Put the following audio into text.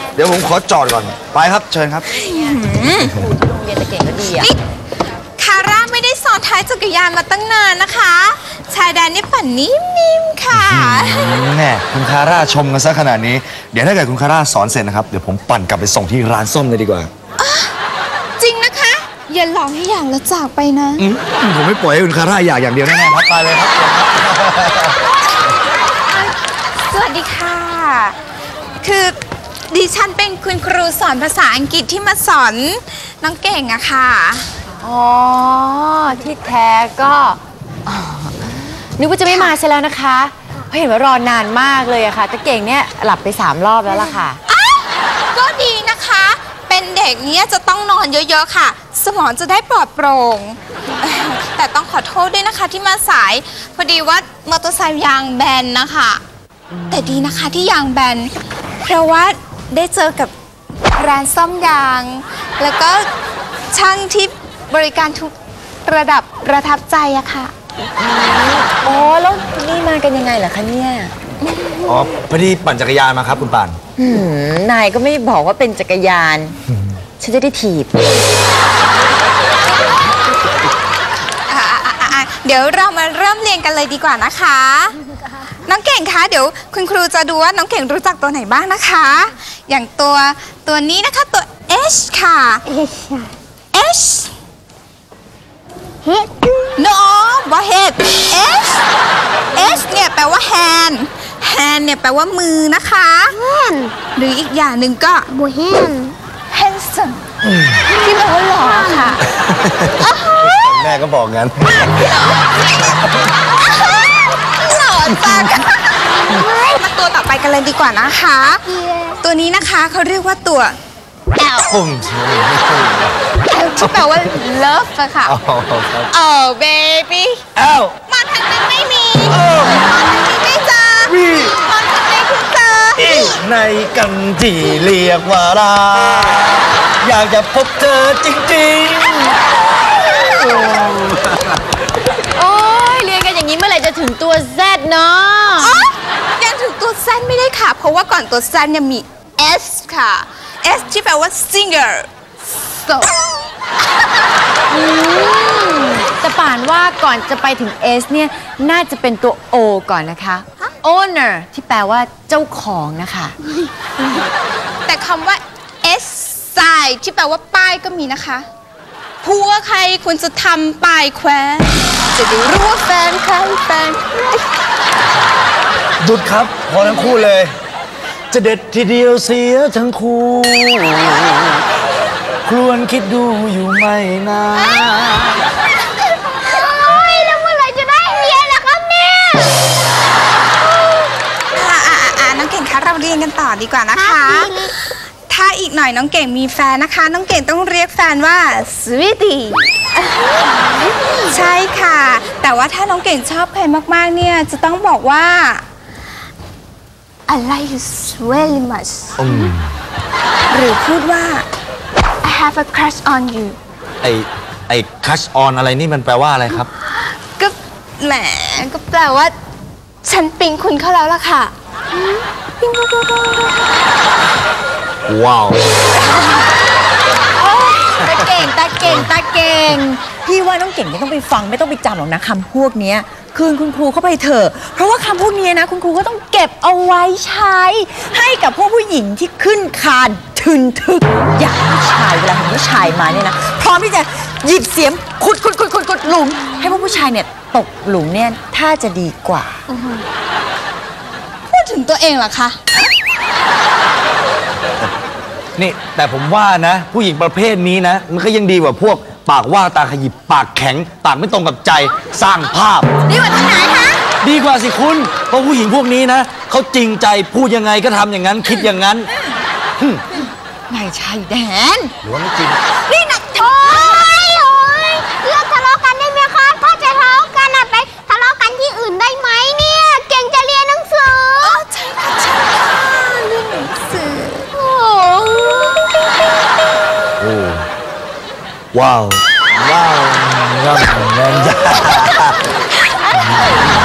เดี๋ยวผมขอจอดก่อนไปครับเชิญครับโรงเรียนแต่เก่งก็ดีอะคาร่าไม่ได้ซ้อนท้ายจักรยานมาตั้งนานนะคะชายแดนนี่ปั่นนิ่มๆค่ะแน่คุณคาร่าชมกันซะขนาดนี้เดี๋ยวถ้าเกิดคุณคาร่าสอนเสร็จนะครับเดี๋ยวผมปั่นกลับไปส่งที่ร้านส้มเลยดีกว่าจริงนะคะอย่าหลอกให้อย่างละจากไปนะผมไม่ปล่อยให้คุณคาร่าอยากอย่างเดียวแน่ๆครับไปเลยครับสวัสดีค่ะคือดิฉันเป็นคุณครูสอนภาษาอังกฤษที่มาสอนน้องเก่งอะค่ะอ๋อที่แท้ก็นึกว่าจะไม่มาใช่แล้วนะคะเพราะเห็นว่ารอนานมากเลยอะค่ะแต่เก่งเนี่ยหลับไป3 รอบแล้วล่ะค่ะก็ดีนะคะเป็นเด็กเนี่ยจะต้องนอนเยอะๆค่ะสมองจะได้ปลอดโปร่งแต่ต้องขอโทษด้วยนะคะที่มาสายพอดีว่ามอเตอร์ไซค์ยางแบนนะคะแต่ดีนะคะที่ยางแบนเพราะว่าได้เจอกับร้านซ่อมยางแล้วก็ช่างที่บริการทุกระดับประทับใจอะค่ะอ๋อแล้วนี่มากันยังไงเหรอคะเนี่ยอ๋อพอดีปั่นจักรยานมาครับคุณป่านนายก็ไม่บอกว่าเป็นจักรยานฉันจะได้ถีบเดี๋ยวเรามาเริ่มเรียนกันเลยดีกว่านะคะน้องเก่งคะเดี๋ยวคุณครูจะดูว่าน้องเก่งรู้จักตัวไหนบ้างนะคะอย่างตัวนี้นะคะตัว H ค่ะ H no ว่า head H เนี่ยแปลว่า hand เนี่ยแปลว่ามือนะคะหรืออีกอย่างหนึ่งก็บัวแห้ง handsome ที่แปลว่าหล่อค่ะแม่ก็บอกงั้นหล่อจังมาตัวต่อไปกันเลยดีกว่านะคะตัวนี้นะคะเขาเรียกว่าตัว L ที่แปลว่า love อะค่ะoh baby L มาทางนั้นไม่มีมาทางนี้ไม่เจอมาทางไหนคือเจอในกันที่เรียกว่ารักอยากจะพบเธอจริงๆโอ้ยเรียนกันอย่างนี้เมื่อไหร่จะถึงตัว Z เนาะยังถึงตัว Z ไม่ได้ค่ะเพราะว่าก่อนตัว Z เนี่ยมี S ค่ะ S ที่แปลว่า singer so แต่ป่านว่าก่อนจะไปถึง S เนี่ยน่าจะเป็นตัว O ก่อนนะคะ owner ที่แปลว่าเจ้าของนะคะแต่คำว่า S sign ที่แปลว่าป้ายก็มีนะคะผัวใครควรจะทำป้ายแขวนจะได้รู้ว่าแฟนใครแฟนหยุดครับพอทั้งคู่เลยจะเด็ดทีเดียวเสียทั้งคู่ควรคิดดูอยู่ไม่นานแล้วเมื่อไหร่จะได้เรียนล่ะครับเนี่ยน้องเก่งคะเราเรียนกันต่อดีกว่านะคะถ้าอีกหน่อยน้องเก่งมีแฟนนะคะน้องเก่งต้องเรียกแฟนว่า sweetie ใช่ค่ะแต่ว่าถ้าน้องเก่งชอบใครมากๆเนี่ยจะต้องบอกว่า I like you very much หรือพูดว่า I have a crush on you ไอ้ crush on อะไรนี่มันแปลว่าอะไรครับก็แหมก็แปลว่าฉันปิ๊งคุณเขาแล้วล่ะค่ะว้าวตาเก่งพี่ว่าน้องเก่งไม่ต้องไปฟังไม่ต้องไปจำหรอกนะคำพวกนี้คืนคุณครูเข้าไปเถอะเพราะว่าคำพวกนี้นะคุณครูก็ต้องเก็บเอาไว้ใช้ให้กับพวกผู้หญิงที่ขึ้นคานทึกอย่างผู้ชายเวลาเห็นผู้ชายมาเนี่ยนะพร้อมที่จะหยิบเสียมขุดหลุมให้พวกผู้ชายเนี่ยตกหลุมเนี่ยถ้าจะดีกว่าพูดถึงตัวเองเหรอคะนี่แต่ผมว่านะผู้หญิงประเภทนี้นะมันก็ยังดีกว่าพวกปากว่าตาขยิบปากแข็งปากไม่ตรงกับใจสร้างภาพดีกว่าที่ไหนคะดีกว่าสิคุณเพราะผู้หญิงพวกนี้นะเขาจริงใจพูดยังไงก็ทำอย่างนั้นคิดอย่างนั้นไม่ใช่แดนหรือว่าไม่จริงนี่นะโอ้ยเลิกทะเลาะกันได้ไหมคะถ้าจะทะเลาะกันไปทะเลาะกันที่อื่นได้ไหมเนี่ยเก่งจะเรียนหนังสือใช่ค่ะเรียนหนังสือว้าวแม่นจ้า